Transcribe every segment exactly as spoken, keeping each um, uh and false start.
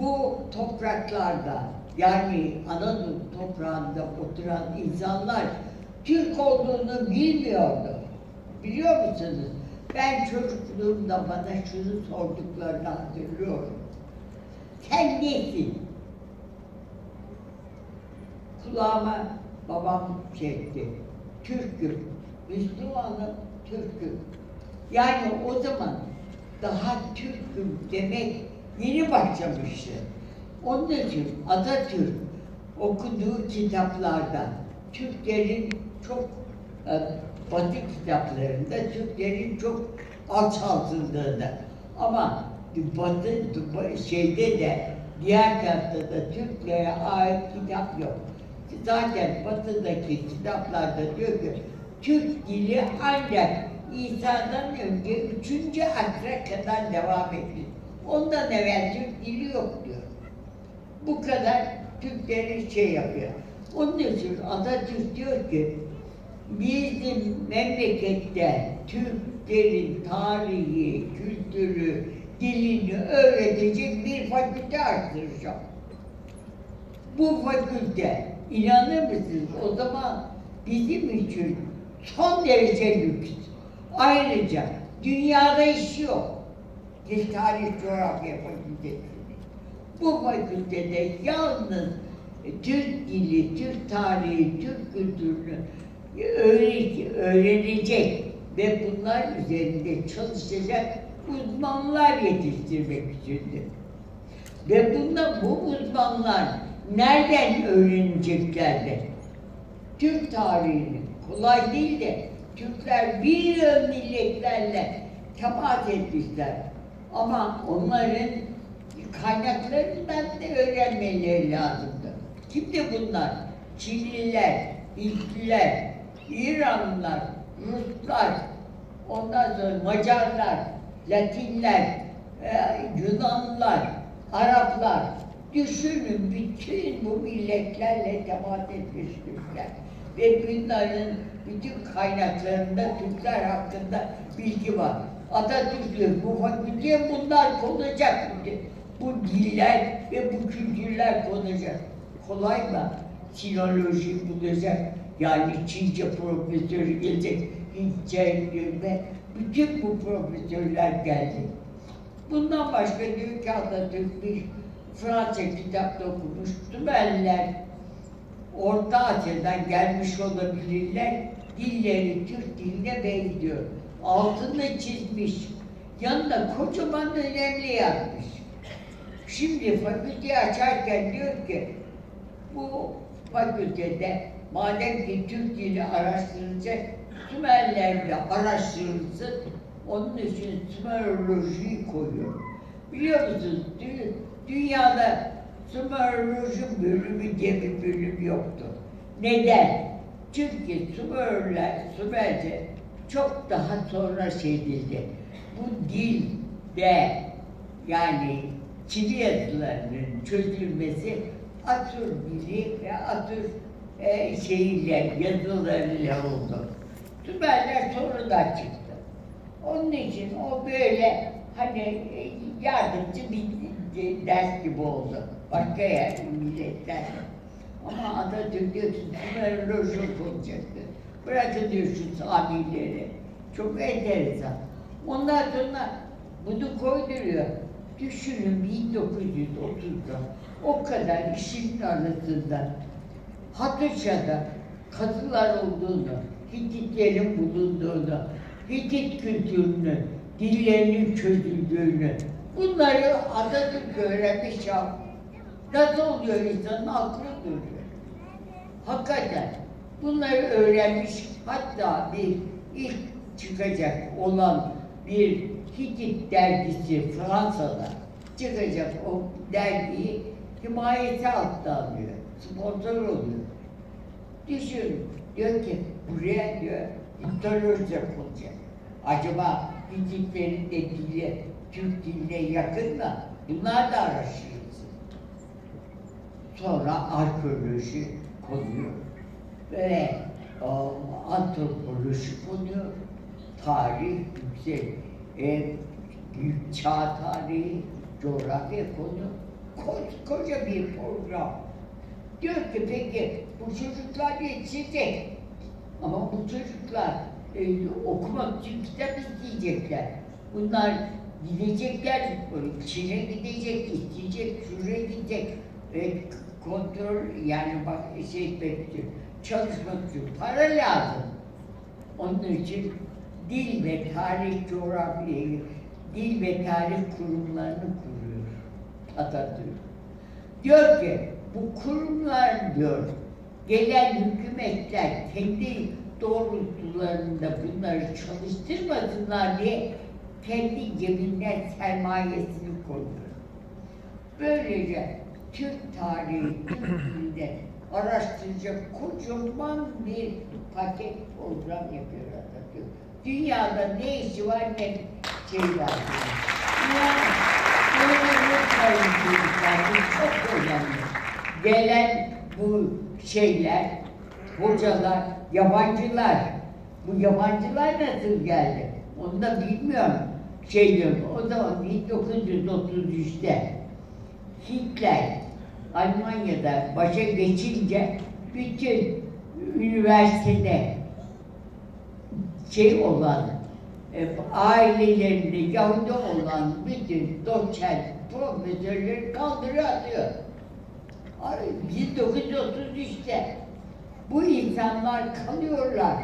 bu topraklarda, yani Anadolu toprağında oturan insanlar Türk olduğunu bilmiyordu. Biliyor musunuz? Ben çocukluğumda bana şunu sorduklarını hatırlıyorum. Sen nesin? Kulağıma babam çekti. Türk'üm. Müslümanım, Türk'üm. Yani o zaman daha Türk'üm demek yeni başlamıştı. Onun için Atatürk okuduğu kitaplarda Türklerin çok e, Batı kitaplarında Türklerin çok alçaltıldığını, ama Batı şeyde de diğer tarafta da Türklere ait kitap yok. Zaten Batı'daki kitaplarda diyor ki Türk dili ancak İsa'dan önce üçüncü asra kadar devam ediyor. Ondan evvel Türk dili yok diyor. Bu kadar Türklerin şey yapıyor. Onun için Atatürk diyor ki bizim memlekette Türklerin tarihi, kültürü, dilini öğretecek bir fakülte açtıracağım. Bu fakülte, inanır mısınız, o zaman bizim için son derece lüks. Ayrıca dünyada iş yok. Bir tarih coğrafya fakültesi. Bu fakültede yalnız Türk dili, Türk tarihi, Türk kültürünü öğrenecek ve bunlar üzerinde çalışacak uzmanlar yetiştirmek içindir. Ve bunda bu uzmanlar nereden öğreneceklerdi? Türk tarihini kolay değil de Türkler bir milletlerle temas etmişler. Ama onların kaynaklarından da öğrenmeleri lazımdı. Kimdi bunlar? Çinliler, Hintliler, İranlılar, Ruslar, ondan sonra Macarlar, Latinler, e, Yunanlılar, Araplar. Düşünün, bütün bu milletlerle temas etmiş Türkler. Ve bunların bütün kaynaklarında Türkler hakkında bilgi var. Atatürk bu fakülteye bunlar konacak. Bu diller ve bu kültürler konacak. Kolay mı? Sinoloji bulacak. Yani Çince profesörü gelecek. Hintçe ve bütün bu profesörler geldi. Bundan başka diyor ki Atatürk bir Fransa kitapta okumuş. Sümerliler Orta Asya'dan gelmiş olabilirler. Dilleri Türk diline benziyor. Altını çizmiş. Yanında kocaman önemli yazmış. Şimdi fakülteyi açarken diyor ki bu fakültede madem ki Türk dili araştırılacak, Sümerlerle araştırılsın, onun için Sümerolojiyi koyuyor. Biliyor musunuz, dü dünyada Sümeroloji bölümü diye bir bölüm yoktu. Neden? Çünkü Sümerler, Sümerce çok daha sonra şey edildi. Bu dilde, yani Çivi yazılarının çözülmesi Asur dili ve Asur e, şeyiyle, yazılarıyla oldu. Sümerler sonradan çıktı. Onun için o böyle hani yardımcı bir ders gibi oldu. Başka yer, milletler. Ama Atatürk diyor ki Sümeroloji olacaktı. Bırakın diyor şu Samileri. Çok enteresan. Ondan sonra bunu koyduruyor. Düşünün bin dokuz yüz otuzda o kadar işin arasında Hatuşa'da kazılar olduğunu, Hititlerin bulunduğunu, Hitit kültürünü, dillerinin çözüldüğünü, bunları Atatürk öğrenmiş ya. Nasıl oluyor insanın aklı duruyor. Hakikaten bunları öğrenmiş, hatta bir ilk çıkacak olan bir Hitit dergisi Fransa'da çıkacak o dergiyi himayesi altına alıyor, sponsor oluyor. Düşün, diyor ki buraya diyor mitoloji yapılacak. Acaba Hititlerin de dili Türk diline yakın mı? Bunlar da araştırılsın. Sonra arkeoloji konuyor ve o, antropoloji konuyor, tarih yüksek, e, büyük çağ tarihi, coğrafya konu. koskoca bir program. Diyor ki peki bu çocuklar yetişecek. Ama bu çocuklar e, okumak için kitap isteyecekler. Bunlar gidecekler, Çin'e gidecek, isteyecek, şuraya gidecek. E, kontrol yani bak şey bekliyor. Çalışmak için para lazım. Onun için dil ve tarih coğrafyayı, dil ve tarih kurumlarını kuruyor Atatürk. Diyor ki bu kurumlar diyor gelen hükümetler kendi doğrultularında bunları çalıştırmasınlar diye kendi cebinden sermayesini koyuyor. Böylece Türk tarihi, Türk dilinde araştıracak kocaman bir paket program yapıyor Atatürk. Dünyada ne işi var ne şey var. Yani böyle unutmayın çocuklar, bu çok önemli. Gelen bu şeyler, hocalar, yabancılar, bu yabancılar nasıl geldi? Onu da bilmiyorum. Şey diyorum, o zaman bin dokuz yüz otuz üçte Hitler Almanya'da başa geçince bütün üniversitede şey olan, e, ailelerinde Yahudi olan bütün doçent, profesörleri kaldırıyor atıyor. bin dokuz yüz otuz üçte bu insanlar kalıyorlar,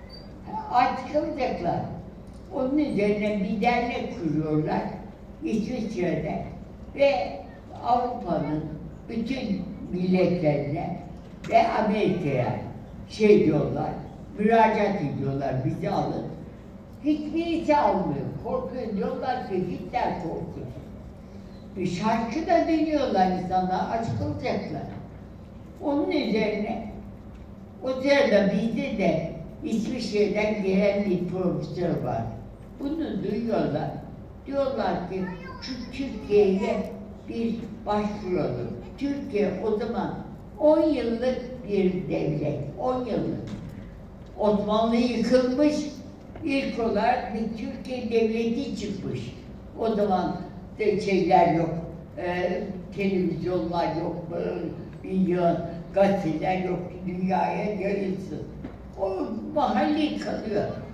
aç kalacaklar. Onun üzerine bir dernek kuruyorlar İsviçre'de ve Avrupa'nın bütün milletlerine ve Amerika'ya şey diyorlar, müracaat ediyorlar, bizi alın. Hiçbirisi almıyor, korkuyor diyorlar ki Hitler korkuyor. Bir şarkı da deniyorlar insanlar, aç kalacaklar. Onun üzerine o sırada bizde de İsviçre'den gelen bir profesör var. Bunu duyuyorlar. Diyorlar ki şu Türkiye'ye bir başvuralım. Türkiye o zaman on yıllık bir devlet, on yıllık. Osmanlı yıkılmış, ilk olarak bir Türkiye devleti çıkmış. O zaman de şeyler yok, e, televizyonlar yok, milyon gazeteler yok, dünyaya yayılsın. O mahalli kalıyor.